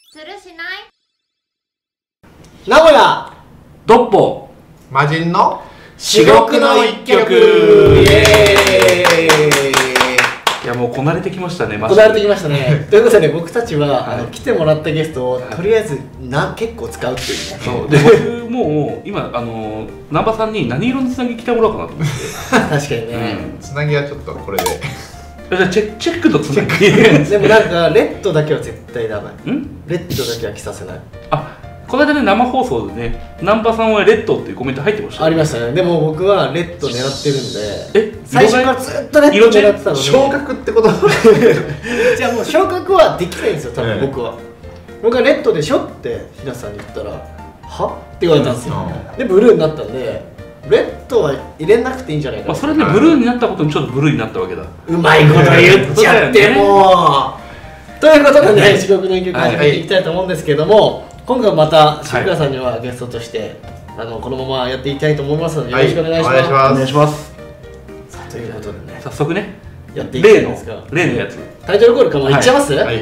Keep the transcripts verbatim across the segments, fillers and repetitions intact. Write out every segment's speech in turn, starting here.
するしない名古屋ドッポ魔人の至極の一曲、イエーイ。 いやもうこなれてきましたね。 こなれてきましたね。ということで僕たちは、 はい、 あの来てもらったゲストをとりあえずな結構使うっていうね。 そうで僕もう今あの南波さんに何色のつなぎ着てもらおうかなと思って確かにね、 うん、つなぎはちょっとこれでじゃあチェチェックのつなぎでもなんかレッドだけは絶対ダメ。 んレッドだけは着させない。 あ、この間ね生放送でね南波さんはレッドっていうコメント入ってました、ね、 ありましたね。でも僕はレッド狙ってるんで、 え最初からずっとレッド狙ってたのに昇格ってことじゃあもう昇格はできないんですよ多分僕は、ええ、僕はレッドでしょってひなさんに言ったらはって言われたんですよ、うん、でブルーになったんでレッドは入れなくていいんじゃないかな、 まあ、それでブルーになったことにちょっとブルーになったわけだ。 うまいこと言っちゃってもうということでね、至極の一曲始めていきたいと思うんですけども、今回また渋川さんにはゲストとして、はい、あのこのままやっていきたいと思いますのでよろしくお願いします。 お願いします。 さあということでね、 早速ねやっていきたいんですが、 例のやつタイトルコールかもいっちゃいます？はい、はい、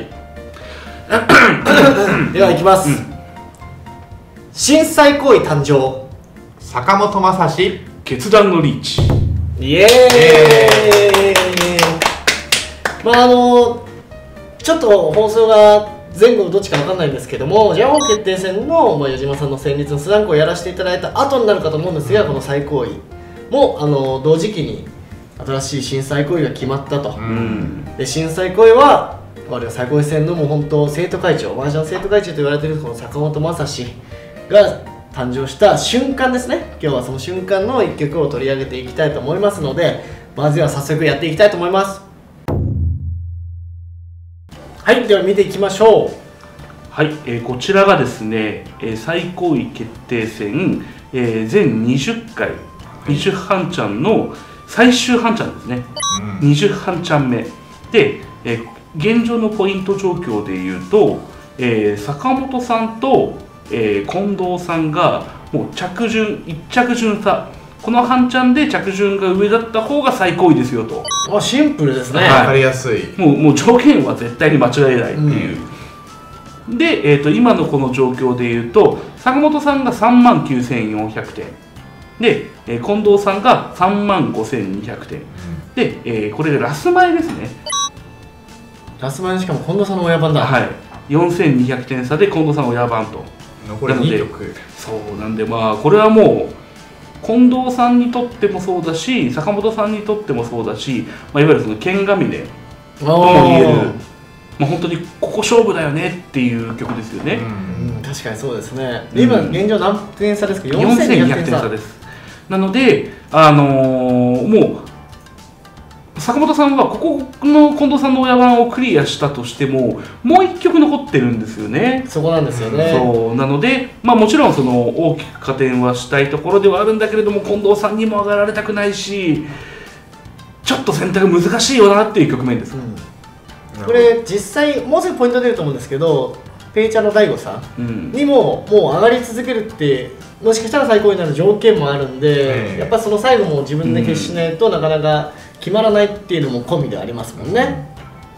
ではいきます、うん、震災行為誕生坂本昌史決断のリーチ。 イエーイ。まああのちょっと放送が前後どっちか分かんないんですけども、ジャパン決定戦の、まあ、矢島さんの戦慄のスランクをやらせていただいた後になるかと思うんですが、うん、この再行為もあの同時期に新しい震災行為が決まったと、うん、で震災行為は我々最高位戦のもう本当生徒会長、マージャン生徒会長と言われているこの坂本昌史が誕生した瞬間ですね。今日はその瞬間の一曲を取り上げていきたいと思いますので、まずは早速やっていきたいと思います。はい、では見ていきましょう。 はい、えー、こちらがですね、えー、最高位決定戦、えー、全にじゅっかいにじゅう半チャンの最終半チャンですね、うん、にじゅう半チャン目で、えー、現状のポイント状況でいうと、えー、坂本さんと、えー、近藤さんがもう着順いっ着順差、この半チャンで着順が上だった方が最高位ですよと。 あ、シンプルですね。 分かりやすい。 もう、もう条件は絶対に間違えないっていう、うん、で、えー、と今のこの状況でいうと坂本さんがさんまんきゅうせんよんひゃくてんで、えー、近藤さんがさんまんごせんにひゃくてん、うん、で、えー、これでラス前ですね。 ラス前、しかも近藤さんの親番だ。 はい、よんせんにひゃくてん差で近藤さん親番と。 残りに曲。 そうなんで、まあこれはもう近藤さんにとってもそうだし坂本さんにとってもそうだし、まあ、いわゆるその剣ヶ峰とも言える、まあ、本当にここ勝負だよねっていう曲ですよね。 うんうん、確かにそうですね。で今現状何点差ですか？ よんせんにひゃくてん差です。なので、あのー、もう坂本さんはここの近藤さんの親番をクリアしたとしてももういっきょく残ってるんですよね。 そこなんですよね。 そうなので、まあ、もちろんその大きく加点はしたいところではあるんだけれども近藤さんにも上がられたくないしちょっと選択難しいよなっていう局面です、うん、 これ実際もうすぐポイント出ると思うんですけど、ペイチャーの大悟さんにも、うん、もう上がり続けるってもしかしたら最高になる条件もあるんで、やっぱその最後も自分で決しないとなかなか決まらないっていうのも込みでありますもんね。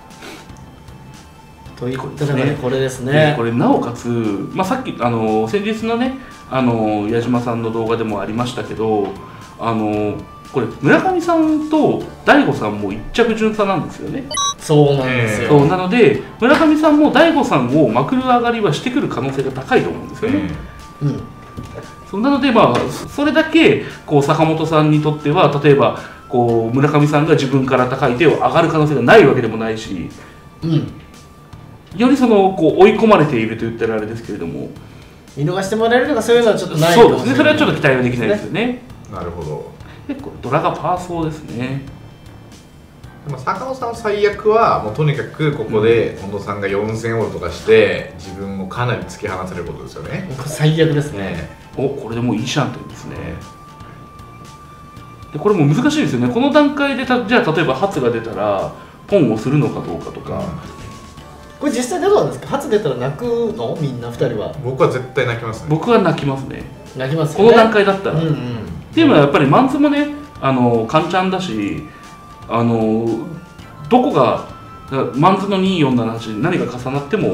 ということでね、これですね。 これなおかつ、まあ、さっきあの先日のねあの矢島さんの動画でもありましたけど、あのこれ村上さんと大悟さんも一着順差なんですよね。 そうなんですよ。 そうなので村上さんも大悟さんをまくる上がりはしてくる可能性が高いと思うんですよね。うん、うん、そうなので、まあ、それだけこう坂本さんにとっては例えばこう村上さんが自分から高い手を上がる可能性がないわけでもないし、うん、よりそのこう追い込まれていると言ったらあれですけれども見逃してもらえるとかそういうのはちょっとないかもしれない。 そうですね、それはちょっと期待はできないですよね。 なるほど。 結構ドラがパーソーですね。 でも坂本さんの最悪はもうとにかくここで近藤さんがよんせんオールとかして自分をかなり突き放されることですよね。 最悪ですね。 お、これでもういいシャンテンですね。でこれも難しいですよね。この段階でたじゃあ例えば初が出たらポンをするのかどうかとか、うん、これ実際どうなんですか？初出たら泣くの？みんなふたりは。 僕は絶対泣きますね。 僕は泣きますね。 泣きますよね。 この段階だったら、うんうん、っていうのはやっぱりマンツもねあのカンチャンだし、あのどこがマンズのにーよんななはち何が重なっても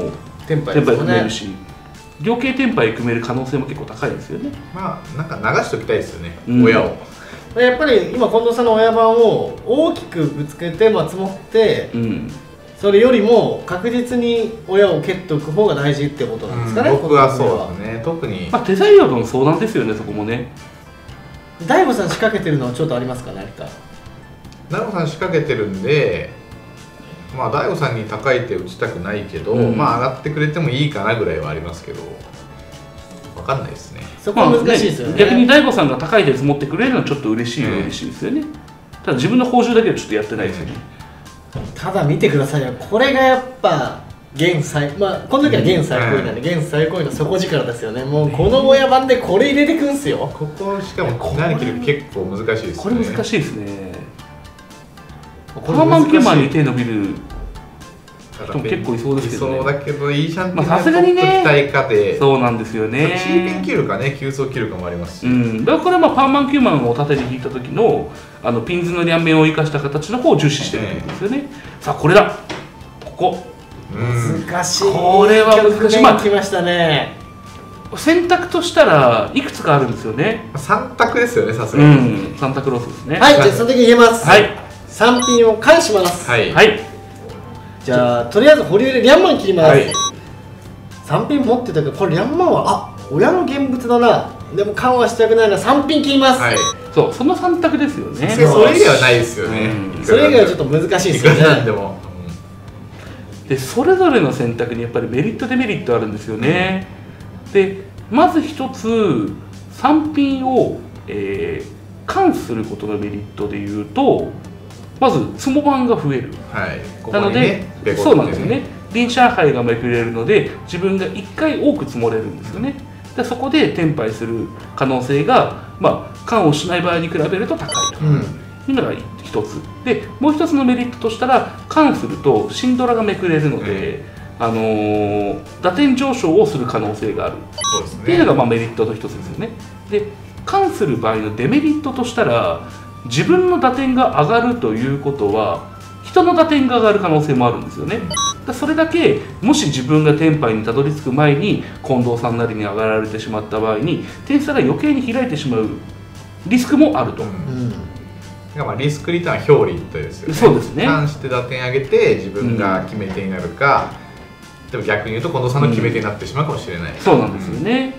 テンパイテンパイですよね。 組めるし、両形テンパイ組める可能性も結構高いですよね。 まあなんか流しておきたいですよね、 うん親を。 やっぱり今近藤さんの親番を大きくぶつけて、まあ、積もってうん、 それよりも確実に親を蹴っておく方が大事ってことなんですかね、 うん、僕はそうこのですね。特にまあ、手材料との相談ですよね、そこもね。 大悟さん仕掛けてるのはちょっとありますか、何か。 大悟さん仕掛けてるんで、まあ大悟さんに高い手打ちたくないけど、 うん、 まあ上がってくれてもいいかなぐらいはありますけど、分かんないですね。 そこは難しいですよね。 まあね、逆に大悟さんが高い手持ってくれるのはちょっと嬉しいはうん嬉しいですよね。ただ自分の報酬だけはちょっとやってないですよね。 ただ見てくださいよ、これがやっぱ現最、まあこの時は現最高位なんで、現最高位の底力ですよね。もうこの親番でこれ入れてくんすよ。 ここしかも何切るか結構難しいですね。 これ難しいですね。 こパーマンキューマンに手伸びる人人も結構いそうですけどね。 そうだけどいいシャンティまあさすがにね取っときたいかで、 そうなんですよね。 チーピン切るかね、急走切るかもありますし、 うん、だからこれはまあパーマンキューマンを縦に引いた時のあのピンズの両面を生かした形の方を重視してるってことですよね。さあこれだ、ここうん難しい。 これは難しい。まあ来ましたね。 選択としたらいくつかあるんですよね。 さん択ですよね、さすうがに。 ん、サンタクロースですね。 はい、じゃあその時に言えます。 はい、 さんピンを返します。 はい、 はいじゃあとりあえず保留でリャンマン切ります。 はいさんピン持ってたけど、これリャンマンはあ親の現物だな。でも緩和したくないならさんピン切ります。 はい、 そう、そのさん択ですよね。 それ以外はないですよね、 うんそれ以外はちょっと難しいですよいくらなんでね。 も、 でそれぞれの選択にやっぱりメリットデメリットあるんですよね。でまず一つさんピンを、えー、関することのメリットでいうと、まずツモ番が増える。 はい、こなので、 こにね、ベコってそうなんですよね。臨上海がめくれるので自分がいっかい多く積もれるんですよね。でそこでテンパイする可能性が、まあ、関をしない場合に比べると高いとうん。 いうのが一つで、もう一つのメリットとしたら関するとシンドラがめくれるので、あのー打点上昇をする可能性があるそうですね。 っていうのがまあメリットの一つですよね。で関する場合のデメリットとしたら、自分の打点が上がるということは人の打点が上がる可能性もあるんですよね。だそれだけもし自分がテンパイにたどり着く前に近藤さんなりに上がられてしまった場合に点差が余計に開いてしまうリスクもあると、 うんうん。 だからまあリスクリターン表裏一体ですよね。 そうですね関して打点上げて自分が決め手になるか、でも逆に言うと近藤さんの決め手になってしまうかもしれない。 そうなんですよね。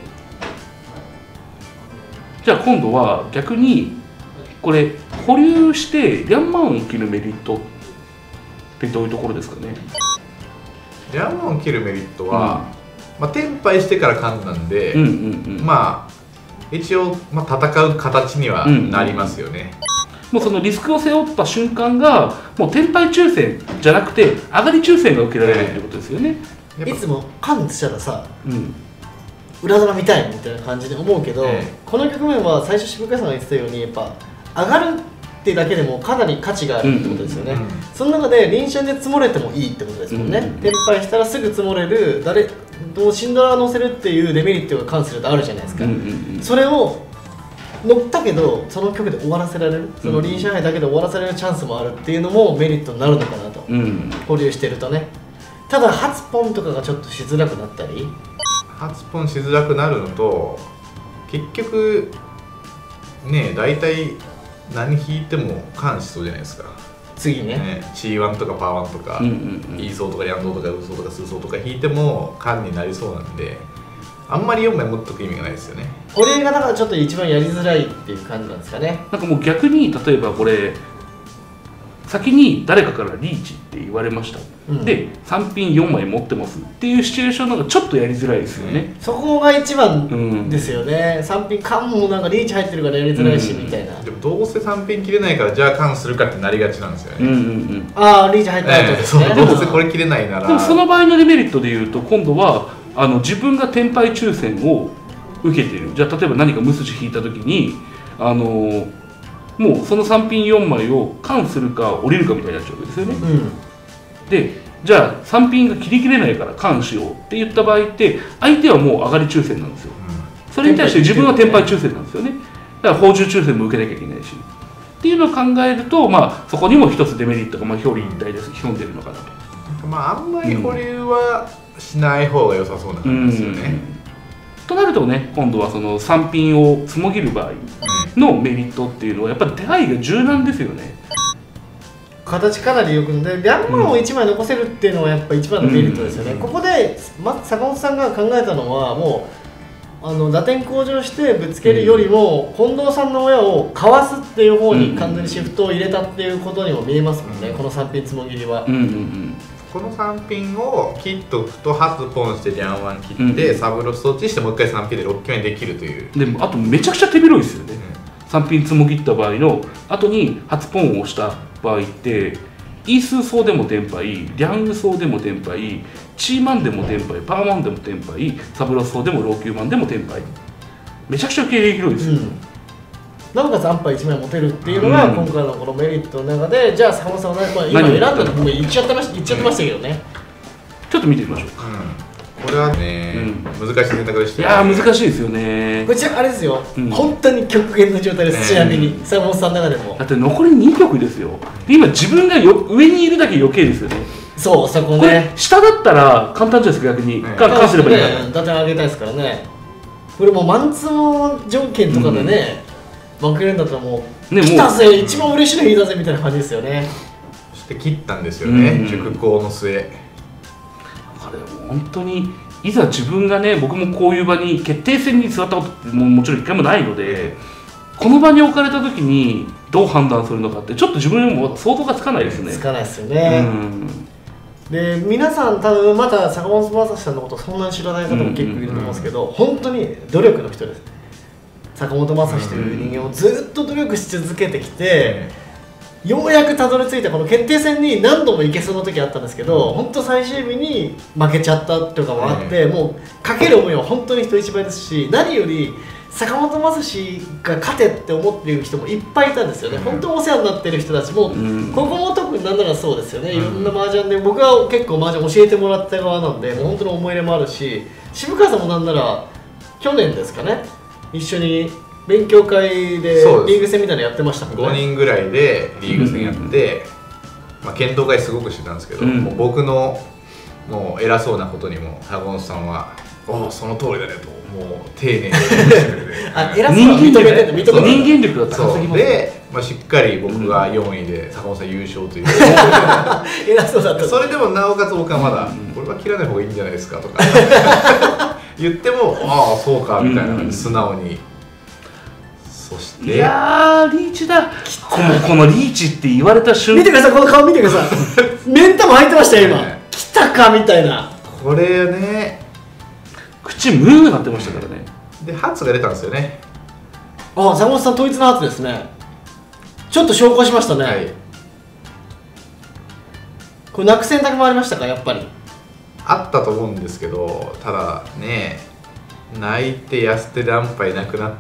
じゃあ今度は逆にこれ保留してリャンマンを切るメリットってどういうところですかね。 リャンマンを切るメリットは、まあ、テンパイしてから勘なんで、 うんうんうん、 まあ一応、まあ、戦う形にはなりますよね。 もうそのリスクを背負った瞬間がもうテンパイ抽選じゃなくて上がり抽選が受けられるってことですよね。 やっぱいつもカンしたらさ、 うん裏玉見たいみたいな感じで思うけど、 ええこの局面は最初渋川さんが言ってたようにやっぱ上がるってだけでもかなり価値があるってことですよね。 うんうんその中で臨シャンで積もれてもいいってことですもんね。 うんテンパイしたらすぐ積もれる、誰どうシンドラが乗せるっていうデメリットが関するとあるじゃないですか。 うんうんうんそれを乗ったけどその曲で終わらせられる、その臨シャンだけで終わらせられるチャンスもあるっていうのもメリットになるのかなと、 うん保留してるとね。ただ初ポンとかがちょっとしづらくなったり、 発ポンしづらくなるのと、結局ね大体何引いても関しそうじゃないですか。 次ねね、チーワン とかパーワンとか、 うんうんうんイーソーとかリャンドーとかウーソーとかスーソーとか引いても缶になりそうなんで、あんまりよんまい持っとく意味がないですよね。 保留がだからちょっと一番やりづらいっていう感じなんですかね。 なんかもう逆に例えばこれ先に誰かからリーチって言われました、 うんでさんピンよんまい持ってますっていうシチュエーションの方がちょっとやりづらいですよね。 そこが一番うんですよね。さんピン缶もなんかリーチ入ってるからやりづらいし、 うんみたいな。 でもどうせさんピン切れないからじゃあ缶するかってなりがちなんですよね。 うんうんうんああリーチ入った後ええですね。 そうどうせこれ切れないなら、 でもその場合のデメリットでいうと今度はあの自分がテンパイ抽選を受けている。じゃあ例えば何か無筋引いた時にあのもうそのさんピンよんまいをカンするか降りるかみたいになっちゃうわけですよね。 うんでじゃあさんピンが切り切れないからカンしようって言った場合って相手はもう上がり抽選なんですよ。それに対して自分はテンパイ抽選なんですよね。だから報酬抽選も受けなきゃいけないしっていうのを考えると、まあ、そこにも一つデメリットがまあ表裏一体です潜んでるのかなと。 まああんまり保留はしない方が良さそうな感じですよね。 となるとね、今度はそのさん品をつもぎる場合のメリットっていうのはやっぱり手配が柔軟ですよね。 形かなりよくでリャンマンをいちまい残せるっていうのはやっぱ一番のメリットですよね、うん、ここで、ま、坂本さんが考えたのはもうあの打点向上してぶつけるよりも、うん、近藤さんの親をかわすっていう方に完全にシフトを入れたっていうことにも見えますもんね、うん、このさん品つもぎりは、うんうんうん、 このさん品を切っとくと初ポンしてリャンワン切って、うん、サブロス落ちしてもう一回さん品でろっきめにできるという。 でもあとめちゃくちゃ手広いですよね、うん、さん品つもぎった場合の後に初ポンを押した場合ってイースー層でもテンパイ、リャング層でもテンパイ、チーマンでもテンパイ、パーマンでもテンパイ、サブロス層でもローキューマンでもテンパイ、めちゃくちゃ経営広いですよ、うん、 なおかつ安牌いちまい持てるっていうのが今回のこのメリットの中で、うん、じゃあ坂本さんは何、まあ、今選んだのも言っちゃってました言っちゃってましたけどね、 ちょっと見てみましょうか、 うん、これはね、うん、難しい選択でした、 ね、いやー難しいですよね。 こちらあれですよ、うん、本当に極限の状態です、ちなみに坂本さんの中でもだって残りに局ですよ。で今自分がよ上にいるだけ余計ですよね。 そうそこね、 これ下だったら簡単じゃないですか、逆に、ね、かかすればいいから、 ね、打点上げたいですからね。これもうマンツー条件とかでね、うん、負けるんだったらもう、ね、来たぜ、一番嬉しいの日だぜみたいな感じですよね。 そして切ったんですよね、うん、熟考の末。 あれ本当にいざ自分がね、僕もこういう場に決定戦に座ったことってももちろん一回もないので、この場に置かれた時にどう判断するのかってちょっと自分にも想像がつかないですね。 つかないですよね、うん、で皆さん多分まだ坂本昌さんのことそんなに知らない方も結構いると思うんですけど、本当に努力の人です。坂本昌史という人間をずっと努力し続けてきて、ようやくたどり着いたこの決定戦に何度も行けそうな時あったんですけど、本当最終日に負けちゃったとかもあって、もうかける思いは本当に人一倍ですし、何より坂本昌史が勝てって思っている人もいっぱいいたんですよね、うん、本当お世話になっている人たちも、うん、ここも特になんならそうですよね、いろんな麻雀で僕は結構麻雀教えてもらった側なんで、もう本当に思い入れもあるし、渋川さんもなんなら去年ですかね、一緒に勉強会でリーグ戦みたいなのやってましたもんね。 ごにんぐらいでリーグ戦やって、うん、まあ、検討会すごくしてたんですけど、うん、もう僕のもう偉そうなことにも坂本さんは「おおその通りだね」ともう丁寧に言ってくれてあ、偉そうな認めてる、認めてる、 人間力が高すぎますね。 で、まあ、しっかり僕がよんいで坂本さん優勝という偉そうだった。 それでもなおかつ僕はまだ「これは切らない方がいいんじゃないですか」とか言っても「ああそうか」みたいな感じで素直に。そしていやーリーチだ。このこのリーチって言われた瞬間、 見てください、この顔見てください目ん玉入ってましたよ今、ね、来たかみたいな。 これね、 口ムーなってましたからね。 でハツが出たんですよね。 ああ、坂本さん統一のハツですね。ちょっと証拠しましたね、はい、これ泣く選択もありましたか？やっぱりあったと思うんですけど、ただね、泣いて安手何敗なくなって、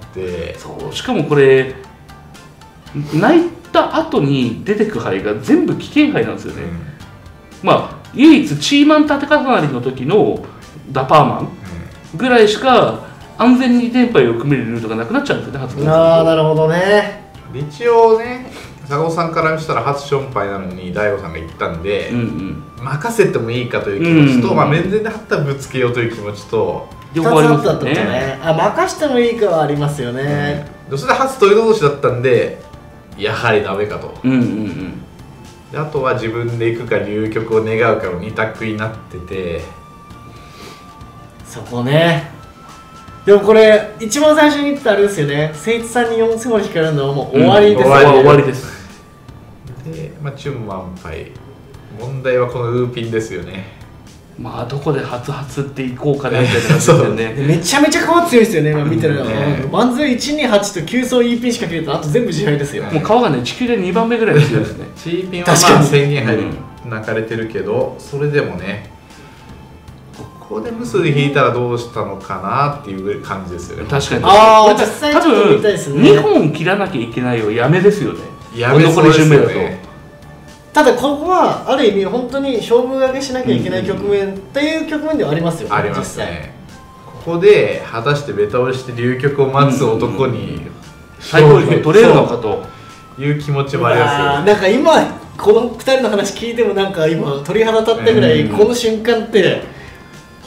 そうしかもこれ泣いた後に出てく牌が全部危険牌なんですよね、うん、まあ唯一チーマン立て重なりの時のダパーマンぐらいしか安全にテンパイを組めるルートがなくなっちゃうんですよね、初分。ああ、なるほどね。 一応ね、坂本さんからしたら初ションパイなのに大悟さんが言ったんで、うんうん、任せてもいいかという気持ちと、うんうん、まあ、面前で張ったらぶつけようという気持ちとふたつあったってことね。あ、任してもいいかはありますよね、 うん、それで初トイレ同士だったんでやはりダメかと、うんうんうん、であとは自分で行くか流局を願うかのに択になってて、 そこね。でもこれ一番最初に言ってたあれですよね、誠一さんによん戦まで引かれるのはもう終わりです、ね、 うん、終わりです。 で、まあ、チュンマンパイ、問題はこのウーピンですよね。 まあどこで初初っていこうかなみたいな感じですよねめちゃめちゃ皮強いですよね、今見てるのは、ね、漫才いちにはちときゅう層 イーピン しか切れたらあと全部自敗ですよ、 もう皮がね地球でにばんめぐらい強いですねチーピンはまあ宣言入り泣かれてるけど、それでもねここで無数で引いたらどうしたのかなっていう感じですよね。 確かに。 ああ、実際ちょっと見たいですね。 にほん切らなきゃいけないよ、やめですよね。 やめそうですよね。 ただここはある意味本当に勝負掛けしなきゃいけない局面っていう局面ではありますよね。 ありますね。ここで果たしてベタ押しして流局を待つ男に最後に取れるのかという気持ちもありますよね。 なんか今このふたりの話聞いてもなんか今鳥肌立ったぐらい、この瞬間って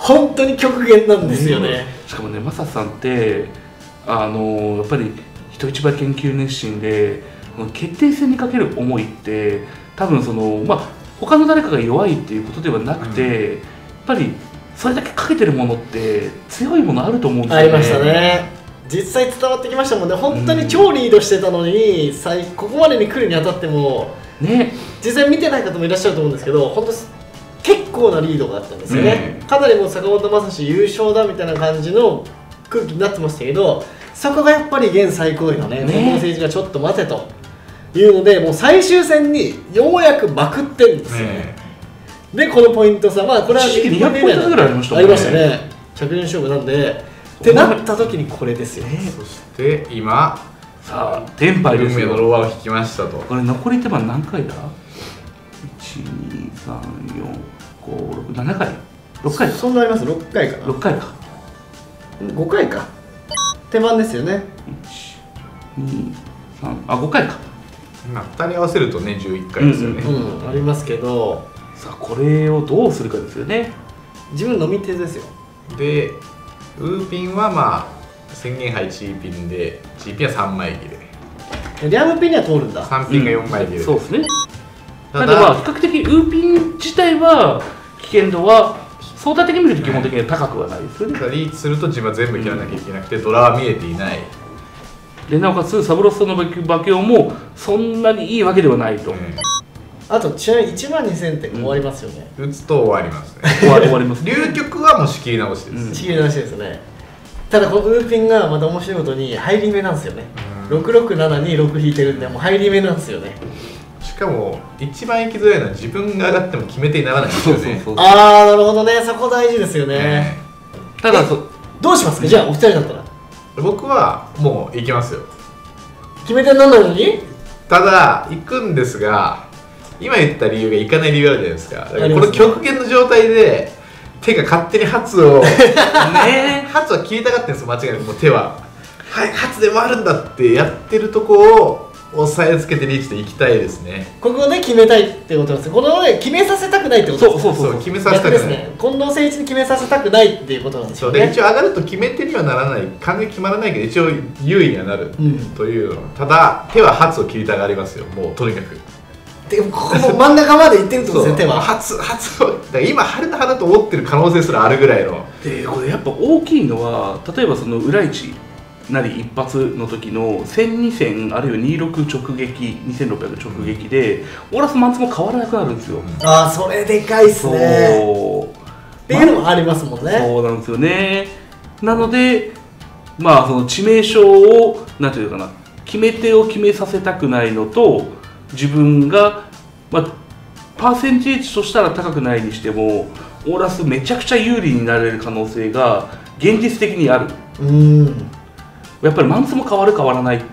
本当に極限なんですよね。 しかもね、マサさんってあのやっぱり人一倍研究熱心で、決定戦にかける思いって多分そのまあ他の誰かが弱いっていうことではなくて、うん、やっぱりそれだけかけてるものって強いものあると思うんですよね。 ありましたね。実際伝わってきましたもんね。本当に超リードしてたのに、うん、ここまでに来るにあたっても、ね、実際見てない方もいらっしゃると思うんですけど、本当結構なリードがあったんですよね、うん、かなりもう坂本昌史優勝だみたいな感じの空気になってましたけど、そこがやっぱり現最高位のね、近藤誠一がちょっと待てというので、もう最終戦にようやくまくってるんですよね。でこのポイント差、まあこれはにひゃくポイントぐらいありましたもんね。 ありましたね。着順勝負なんでってなった時にこれですよね。 そして今さあテンパイですよ。 運命のローワーを引きましたと。 これ残り手番何回だ？いち、に、さん、よん、ご、ろく、ななかい、ろっかいか。 そんなあります？ろっかいかな。 ろっかいか。 ごかいか。手番ですよね。 いち、に、さん、あ、ごかいか。 今ふたり合わせるとねじゅういっかいですよね。 うん、うんうん、ありますけど、 さあこれをどうするかですよね。 自分のみ手ですよ。 でウーピンはまあ宣言杯チーピンで、チーピンはさんまい切れ、 リャムピンには通るんだ。 さんピンがよんまい切れ、 うん、そうですね。ただまあ比較的ウーピン自体は危険度は相対的に見ると基本的には高くはないですよね。 リーチすると自分は全部切らなきゃいけなくて、ドラは見えていない。 でなおかつサブロストの馬強もそんなにいいわけではないと、うん、 あとちなみにいちまんにせんてん終わりますよね。 打つと終わりますね。 終わり終わります、 ね。流局はもう仕切り直しです、 うん、仕切り直しですね。ただこのウーピンがまた面白いことに入り目なんですよね。ろくろくななにろく引いてるんで、もう入り目なんですよね。 しかも一番行きづらいのは自分が上がっても決め手にならないんですよね。そうそうそう、 ああなるほどね、そこ大事ですよね。 ただそどうしますか、じゃあお二人だったら。 僕はもう行きますよ。 決め手にならないのに。 ただ行くんですが、今言った理由が行かない理由あるじゃないですか。だからこの極限の状態で手が勝手にハツをね、ハツは切りたがってるんですよ、間違いなく。もう手ははいハツで回るんだってやってるとこを押さえつけてリーチで行きたいですね。 ここで決めたいってことなんですよ。このね、決めさせたくないってことです。 そうそうそう、決めさせたくないですね。 近藤誠一に決めさせたくないっていうことなんですよね。 そうで、一応上がると決め手にはならない、完全に決まらないけど一応優位にはなる、うん、という。ただ手はハツを切りたがりますよ、もうとにかく。 でもここの真ん中まで行ってるってことですね、手は。 ハツハツをだから今春の花と思ってる可能性すらあるぐらいの。 でこれやっぱ大きいのは、例えばその裏一なり一発の時のせんにせんあるいはにじゅうろく直撃にせんろっぴゃく直撃でオーラスマンツも変わらなくなるんですよ。 ああそれでかいっすね。そうっていうのもありますもんね。 そうなんですよね。なのでまあその致命傷をなんていうかな、決め手を決めさせたくないのと、自分がまあパーセンテージとしたら高くないにしてもオーラスめちゃくちゃ有利になれる可能性が現実的にある。 うーん、 やっぱりマンツも変わる変わらないって、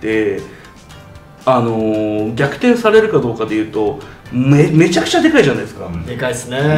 あのー、逆転されるかどうかでいうと め, めちゃくちゃでかいじゃないですか。うん、 でかいですね。うん、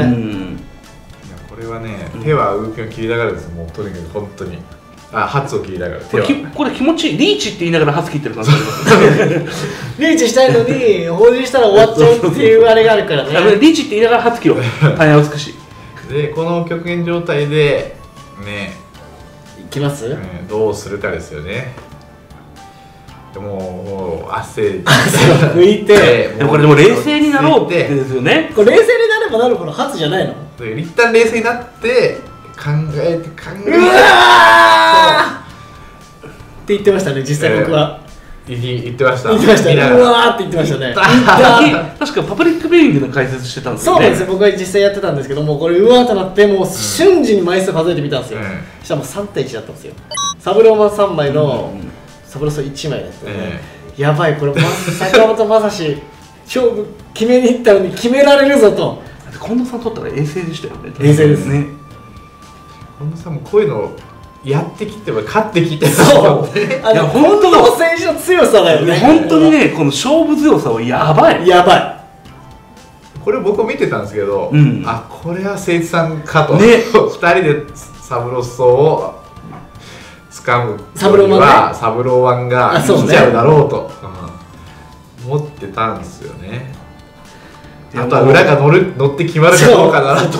いやこれはね、手はウーピンを切りながらです。もうとにかく本当にあハツを切りながらこれこれ気持ちいい。リーチって言いながらハツ切ってる感じリーチしたいのに放流したら終わっちゃうっていうあれがあるからね。 リーチって言いながらハツ切ろう。大変美しい。 でこの極限状態でねいきます、 うん、どうするかですよね。でももう汗拭いてでもこれでも冷静になろうってですよね。 これ冷静になればなるほどハツじゃないの。 一旦冷静になって考えて考えてうわーって言ってましたね、実際僕は、 えー、言ってました言ってましたね。うわーって言ってましたね。 確かパブリックビューイングの解説してたんですよね。 そうなんですよ、僕は実際やってたんですけども、これうわーとなってもう瞬時に枚数数えてみたんですよ、うん、そしたらもうさんたいいちだったんですよ。サブローマンさんまいの、うん、サブロスいちまいだったので、えー、やばいこれ坂本昌史勝負決めに行ったのに決められるぞと。 近藤さん取ったら衛星でしたよね。 衛星ですね。 近藤さんもこういうのやってきて勝ってきて、 そうあの近藤選手の強さだよね。 本当にね、この勝負強さはやばいやばい。 これ僕見てたんですけど、うん、あこれは誠一さんかと、ね、ふたりでサブロッソを掴むサブローマン、ね、 サブローワンが来ちゃうだろうと、うん、思ってたんですよね。あとは裏が乗る乗って決まるかどうかなと。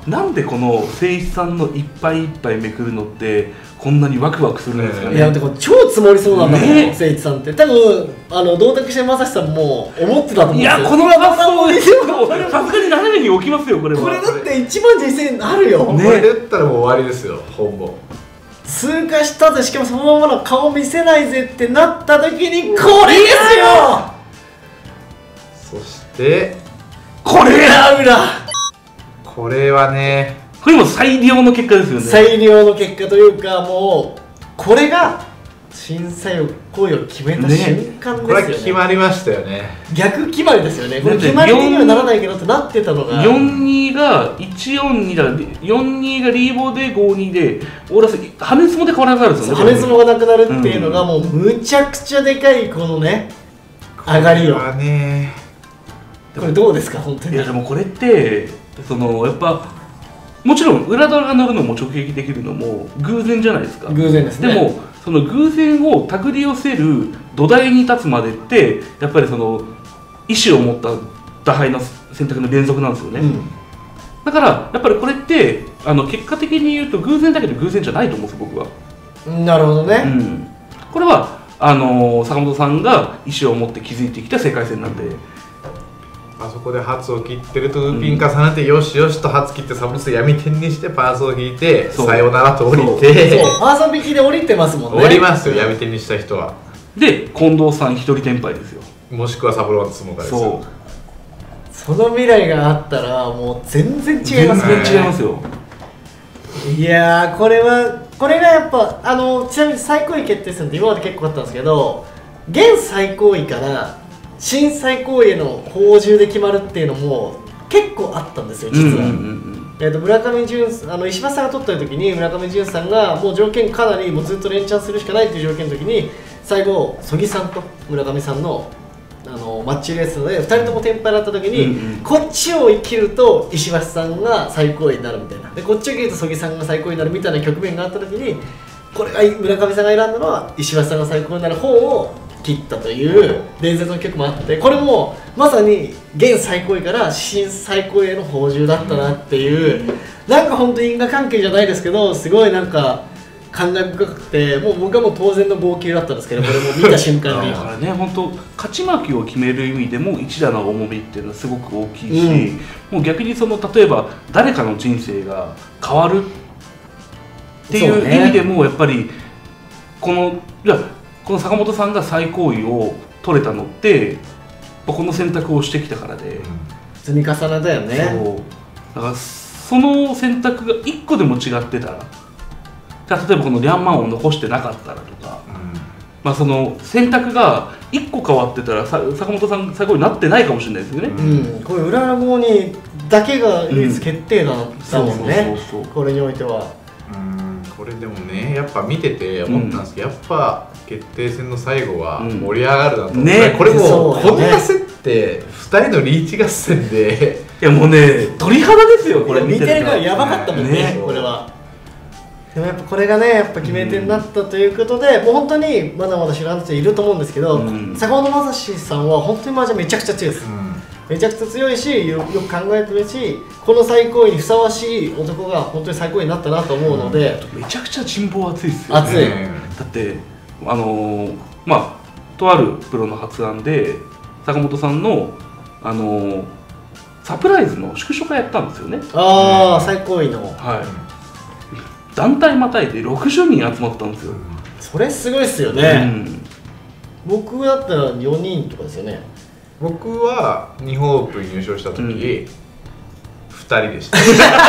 なんでこの誠一さんのいっぱいいっぱいめくるのってこんなにワクワクするんですかね。 いやでも超積もりそうなんだもん、ね、誠一さんって多分あの同卓してまさしさんも思ってたと思うんですよ。 いやこの発想でさすがに斜めに置きますよこれは。 これだっていちまんじゅうせんえんあるよ、 ね、これで打ったらもう終わりですよ本坊。 通過したぜ、しかもそのままの顔見せないぜってなった時にこれですよ。 そしてこれが裏、 これはねこれも最良の結果ですよね。 最良の結果というか、もうこれが審査員行為を決めた瞬間ですよね。 これは決まりましたよね。 逆決まりですよね。これ決まり的にはならないけどってなってたのがよんにがいちよんにだからよんにがリーボでごにでオーラス羽根相撲で変わらなくなるんですよね。 羽根相撲がなくなるっていうのがもうむちゃくちゃでかいこのね上がりよ。 これはねこれどうですか本当に。 いやでもこれってそのやっぱもちろん裏ドラが乗るのも直撃できるのも偶然じゃないですか。 偶然ですね。 でもその偶然を手繰り寄せる土台に立つまでってやっぱりその意思を持った打敗の選択の連続なんですよね、うん、だからやっぱりこれってあの結果的に言うと偶然だけど偶然じゃないと思うんですよ僕は。 なるほどね、 うん、これはあの坂本さんが意思を持って築いてきた世界線なんで、 あそこでハツを切ってるとウーピン重ねて、うん、よしよしとハツ切ってサブス闇点にしてパースを引いてさよならと降りて、 そうパーソン引きで降りてますもんね。 降りますよ闇点にした人は。 で近藤さん一人転敗ですよ。 もしくはサブローン相撲家ですよ。 その未来があったらもう全然違いますね。 全然違いますよ。 いやーこれはこれがやっぱあのちなみに最高位決定戦って今まで結構あったんですけど、現最高位から新最高位への報酬で決まるっていうのも結構あったんですよ実は。えーと村上淳あの石橋さんが取った時に村上淳さんがもう条件かなりもうずっと連チャンするしかないっていう条件の時に最後曽木さんと村上さんのあのマッチレースでふたりとも転敗だった時に、うんうん、こっちを生きると石橋さんが最高位になるみたいなでこっちを生きると曽木さんが最高位になるみたいな局面があった時にこれが村上さんが選んだのは石橋さんが最高になる方を切ったという伝説の曲もあって、これもまさに現最高位から新最高位への報酬だったなっていう、なんか本当因果関係じゃないですけどすごいなんか感慨深くて、もう僕はもう当然の号泣だったんですけど、これも見た瞬間にだからね本当勝ち負けを決める意味でも一打の重みっていうのはすごく大きいし、うん、もう逆にその例えば誰かの人生が変わるっていう意味でもやっぱりこのいやこの坂本さんが最高位を取れたのってこの選択をしてきたからで、 積み重ねだよね。 そうだからその選択がいっこでも違ってたら、じゃあ例えばこのリャンマンを残してなかったらとか、うん、まあその選択がいっこ変わってたらさ坂本さん最高になってないかもしれないですよね、 うん、これ裏の号にだけが唯一決定だったもんね、これにおいては。 うんこれでもねやっぱ見てて思ったんですけど、うん、やっぱ決定戦の最後は盛り上がるなと思って、うんね、これもうこんな競ってふたりのリーチ合戦でいやもうね鳥肌ですよこれ見てるからやばかったもんね、ねこれは。でもやっぱこれがねやっぱ決め手になったということで、うん、もう本当にまだまだ知らん人いると思うんですけど、うん、坂本昌史さんは本当に麻雀めちゃくちゃ強いです、うん、めちゃくちゃ強いし よ, よく考えてるし、この最高位にふさわしい男が本当に最高位になったなと思うので、 うん、めちゃくちゃ人望熱いですよね。 熱いだってあのー、まあとあるプロの発案で坂本さんのあのー、サプライズの宿所会やったんですよね。 ああ、うん、最高位のはい団体またいでろくじゅうにん集まったんですよ。 それすごいっすよね、うん、僕だったらよにんとかですよね。 僕は日本オープン優勝した時、うん、ふたりでした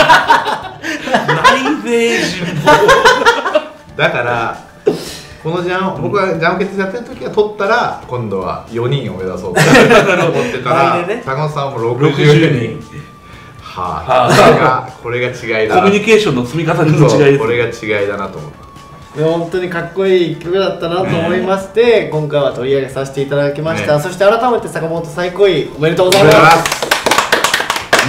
内勢人望だからこのジャン、うん、僕がジャンプ決定やってる時は取ったら今度はよにんを目指そうと思ってたら、ね、坂本さんもろくじゅうにんはあ、これがこれが違いだな。 コミュニケーションの積み重ねの違いです。 これが違いだなと思って。 本当にかっこいい曲だったなと思いまして、ね、今回は取り上げさせていただきました、ね、そして改めて坂本最高位おめでとうございます。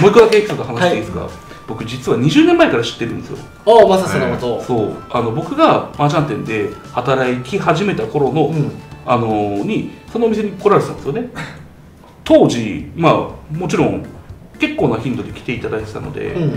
もう一個だけエピソード話していいですか、はい、僕実はにじゅうねんまえから知ってるんですよ。 ああ、まささのこと、 そうあの僕が麻雀店で働き始めた頃の、うん、あのにそのお店に来られてたんですよね当時まあもちろん結構な頻度で来ていただいてたので、うん、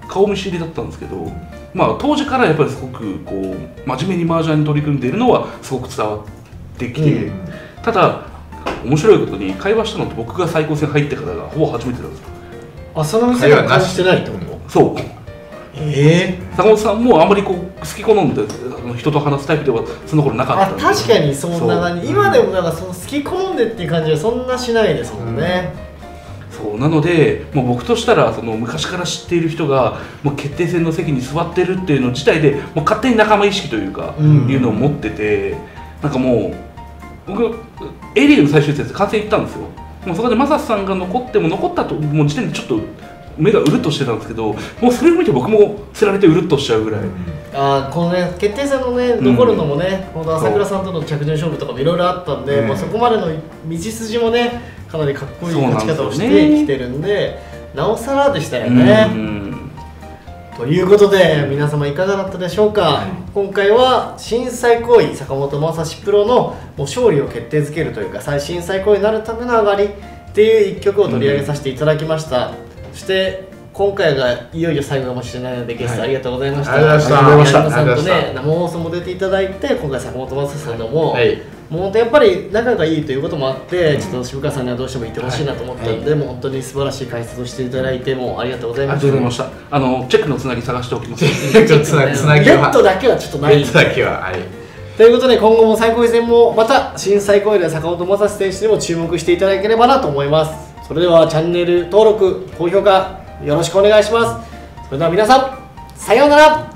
顔見知りだったんですけど、まあ、当時からやっぱりすごくこう真面目に麻雀に取り組んでいるのはすごく伝わってきて、うん、ただ面白いことに会話したのって僕が最高戦入ってからがほぼ初めてなんですよ。 あ、その店が会話してないってこと？ そう。 ええー、 坂本さんもあんまりこう好き好んで人と話すタイプではその頃なかったんで。 あ、確かにそんな感じ。今でもなんかその好き好んでっていう感じはそんなしないですもんね。 うん、そうなので、もう僕としたらその昔から知っている人がもう決定戦の席に座ってるっていうの自体でもう勝手に仲間意識というか、うん、いうのを持ってて、なんかもう僕 A リーグの最終節観戦行ったんですよ。もうそこでマサスさんが残っても残ったともう時点でちょっと目がうるっとしてたんですけど、もうそれを見て僕もつられてうるっとしちゃうぐらい、うん、 あこのね決定戦のね残るのもね、うん、この朝倉さんとの着順勝負とかもいろいろあったんで、うん、まあ、そこまでの道筋もねかなりかっこいい勝ち方をしてきてるんで、なおさらでしたよね、うん、ということで皆様いかがだったでしょうか、うん、今回は新最高位坂本昌史プロのもう勝利を決定づけるというか最新最高位になるための上がりっていう一曲を取り上げさせていただきました、うん、そして今回がいよいよ最後かもしれないのでゲストありがとうございました。 ありがとうございました。 皆さんとね生放送も出ていただいて、今回坂本昌史さんのも、はい、もう本当やっぱり仲がいいということもあって、うん、ちょっと渋川さんにはどうしてもいてほしいなと思ったので、はい、もう本当に素晴らしい解説をしていただいてもうありがとうございました。 ありがとうございました。あのチェックのつなぎ探しておきます。 チェックのつなぎ、つなぎはレッドだけはちょっとない。 レッドだけははい。 ということで今後も最高位戦もまた新最高位で坂本昌史選手にも注目していただければなと思います。それではチャンネル登録高評価よろしくお願いします。それでは皆さんさようなら。